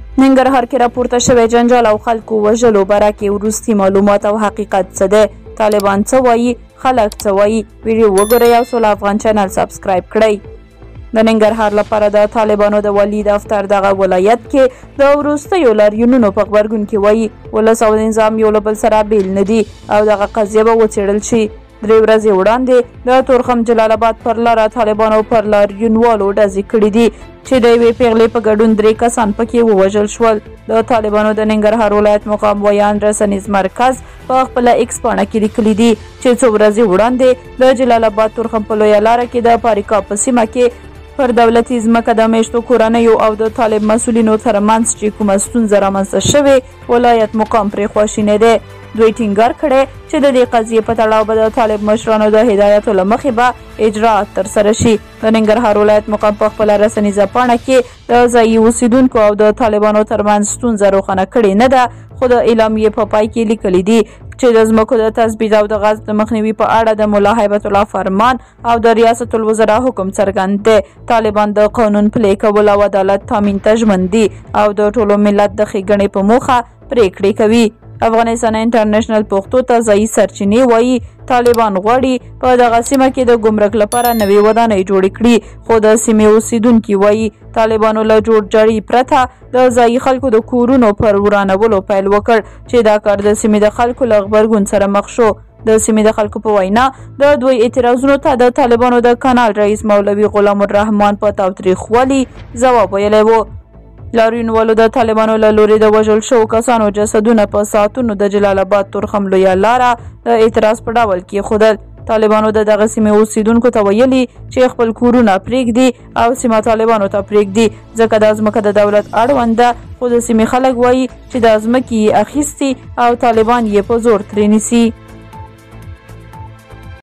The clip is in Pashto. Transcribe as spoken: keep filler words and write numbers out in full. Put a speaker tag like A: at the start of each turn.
A: ننګرهار کې راپورته شوی جنجال او خلکو وژلو باره کې وروستي معلومات او حقیقت څه دی؟ طالبان څه وایي؟ خلک څه وایي؟ ویډیو وګورئ او سوله افغان چینل سبسکرایب کړئ. د ننګرهار لپاره د طالبانو د والي دفتر دغه ولایت کې د وروستیو لاریونونو په غبرګون کې وایي ولس او نظام یو له بل سره بیل نه دي او دغه قضیه به وڅېړل شي. درې ورځې وړاندې د تورخم جلال آباد پر لاره طالبانو پر لاریونوالو ډزې کړي دي چې د یوې پیغلې په ګډون درې کسان پکې ووژل شول. د طالبانو د ننګرهار ولایت مقام ویان رسنیز مرکز په خپله ایکس پاڼه کې لیکلي دي چې څو ورځې وړاندې د جلال آباد تورخم په لویه لاره کې د پاریکا په سیمه کې پر دولتي ځمکه د میشتو کورنیو او د طالب مسؤلینو ترمنځ چې کومه ستونزه رامنځته شوې ولایت مقام پرې خواشینی دی. دوی ټینګار کړی چې د دې قضیې په تړاو به د طالب مشرانو د هدایتو له مخې به اجراات ترسره شي. د ننګرهار ولایت مقام په خپله رسنیزه پاڼه کې د ځایي اوسیدونکو او د طالبانو ترمنځ ستونزه روښانه کړې نه ده، خو د اعلامیې په پای کې لیکلي دي چې د ځمکو د تثبیت او د غصب د مخنیوي په اړه د ملا هیبت الله فرمان او د ریاست الوزرا حکم څرګند دی. طالبان د قانون پلي کول او عدالت تامین ته ژمن دي او د ټولو ملت د ښېګڼې په موخه پریکړې کوي. افغانستان انټرنیشنل پښتو ته ځایي سرچینې وایي طالبان غواړي په دغه سیمه کې د ګمرک لپاره نوې ودانۍ جوړې کړي، خو د سیمې اوسیدونکي وایي طالبانو له جوړجاړي پرته د ځایي خلکو د کورونو پر ورانولو پیل وکړ چې دا کار د سیمې د خلکو له غبرګون سره مخ شو. د سیمې د خلکو په وینا د دوی اعتراضونو ته د طالبانو د کانال رئیس مولوي غلام الرحمن په تاوتریخوالي ځواب ویلی و. لاریونوالو د طالبانو له لوري د وژل شوو کسانو جسدونه په ساعتونو د جلال آباد تورخم لویه لاره د اعتراض په ډول کېښودل. طالبانو د دغه سیمې اوسیدونکو ته ویلي چې خپل کورونه پرېږدي او سیمه طالبانو ته پرېږدي ځکه دا ځمکه د دولت اړوند ده، خو د سیمې خلک وایي چې دا ځمکې یې اخیستي او طالبان یې په زور ترې نیسي.